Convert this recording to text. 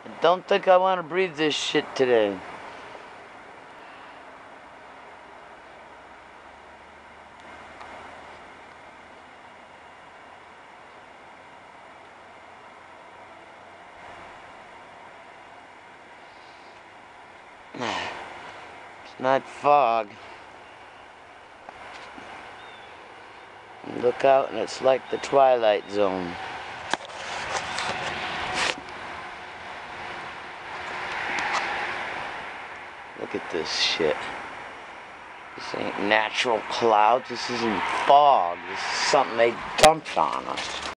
I don't think I want to breathe this shit today. It's not fog. Look out and it's like the Twilight Zone. Look at this shit. This ain't natural clouds, this isn't fog. This is something they dumped on us.